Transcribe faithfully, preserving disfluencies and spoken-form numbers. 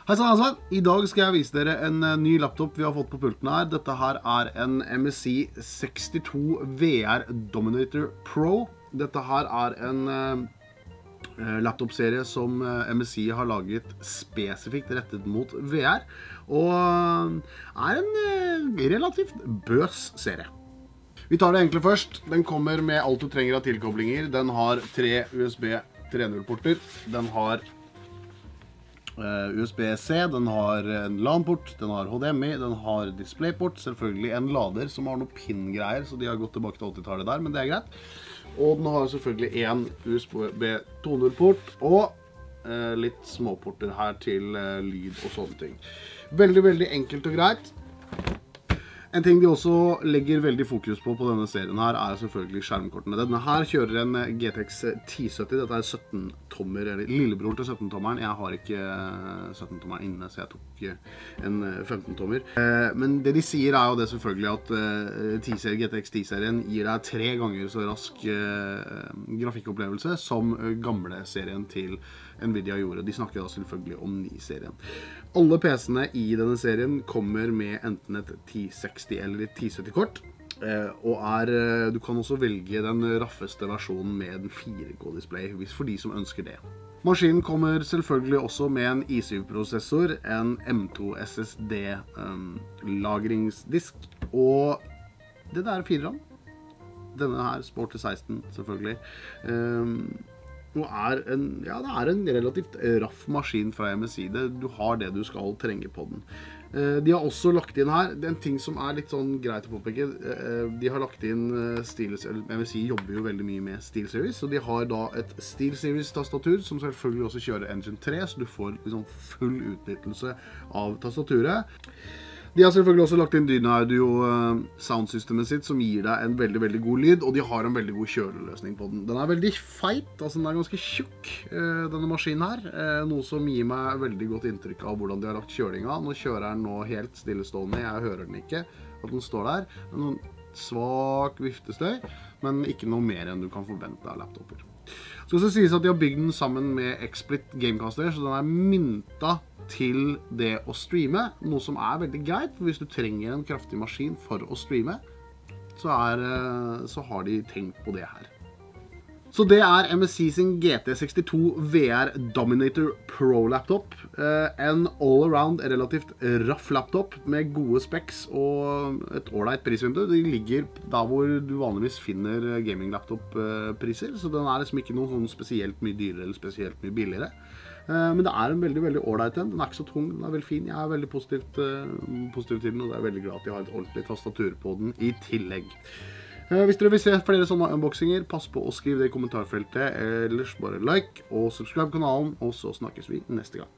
Hei sann, hei sann! I dag skal jeg vise dere en ny laptop vi har fått på pulten her. Dette her er en M S I sekstito V R Dominator Pro. Dette her er en uh, laptopserie som uh, M S I har laget spesifikt rettet mot V R, og uh, er en uh, relativt bøs serie. Vi tar det enkle først. Den kommer med alt du trenger av tilkoblinger. Den har tre U S B tre punkt null-porter. Den har Uh, U S B C, den har en LAN-port, den har H D M I, den har DisplayPort, selvfølgelig en lader som har noen pin-greier, så de har gått tilbake til åttitallet der, men det er greit. Og den har selvfølgelig en U S B to punkt null-port, og uh, litt småporter her til uh, lyd og sånne ting. Veldig, veldig enkelt og greit. En ting de også legger veldig fokus på på denne serien her er selvfølgelig skjermkortene. Denne her kjører en G T X ti sytti, dette er sytten tommer, eller lillebror til sytten tommeren. Jeg har ikke sytten tommeren inne, så jeg tok en femten tommer. Men det de sier er jo det selvfølgelig at ti-serie, G T X ti-serien gir deg tre ganger så rask grafikkopplevelse som gamle serien til Nvidia gjorde. De snakker da selvfølgelig om ni-serien. Alle P C-ene i denne serien kommer med enten et ti seksti eller et ti sytti kort, og er, du kan også velge den raffeste versjonen med en fire K-display, for de som ønsker det. Maskinen kommer selvfølgelig også med en i syv-prosessor, en M to S S D um, lagringsdisk, og det der er fire RAM. Denne her, Sport til seksten selvfølgelig. Um, og er en, ja, det er en relativt raff maskin fra M S I. Det, du har det du skal trenge på den. De har også lagt inn her, det er en ting som er litt sånn greit å påpeke, de har lagt inn SteelSeries, M S I jobber jo veldig mye med SteelSeries, og de har da et SteelSeries-tastatur som selvfølgelig også kjører Engine tre, så du får liksom full utnyttelse av tastaturet. De har selvfølgelig også lagt inn Dynaudio soundsystemet sitt, som gir deg en veldig, veldig god lyd, og de har en veldig god kjøleløsning på den. Den er veldig feit, altså den er ganske tjukk, denne maskinen her, noe som gir meg veldig godt inntrykk av hvordan de har lagt kjølinga. Nå kjører den nå helt stillestående, jeg hører den ikke, at den står der. Noen svak viftestøy, men ikke noe mer enn du kan forvente av laptoper. Så skal det sies at de har bygd den sammen med XSplit Gamecaster, så den er mynta til det å streame, noe som er veldig greit, for hvis du trenger en kraftig maskin for å streame, så, er, så har de tenkt på det her. Så det er M S I sin G T sekstito V R Dominator Pro laptop, en all-around relativt raff laptop med gode specs og et ålreit prisvindu. De ligger der hvor du vanligvis finner gaming-laptop-priser, så den er liksom ikke noe sånn spesielt mye dyrere eller spesielt mye billigere. Men det er en veldig, veldig ålreit en. Den er ikke så tung, den er veldig fin. Jeg er veldig positivt, positiv til den, og jeg er veldig glad at jeg har et ordentlig tastatur på den i tillegg. Hvis dere vil se flere sånne unboxinger, pass på å skrive det i kommentarfeltet, ellers bare like og subscribe kanalen, og så snakkes vi neste gang.